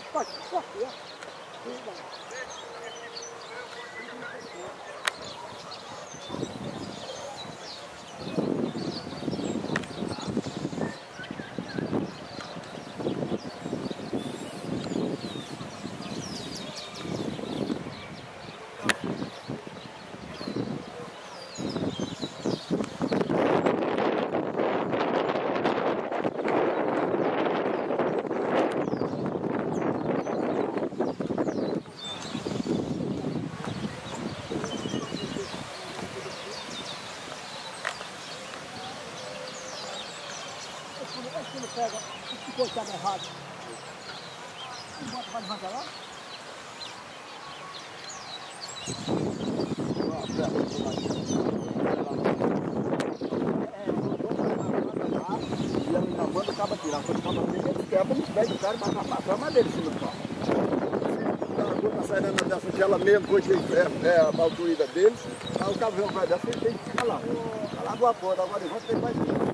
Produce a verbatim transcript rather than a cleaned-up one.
Pode, pode, ó. Ele pega, se cortar errado, e bota para levantar lá. E a minha manda acaba tirando, quando acaba tirando, ele quebra nos pés do cara e bota pra cama dele em cima do pau. A gota sairando dessa gela mesmo, hoje é, é a altura deles, aí o cabelo vai dessa, ele tem que ficar lá. Lá do acordo, agora levanta e vai vir.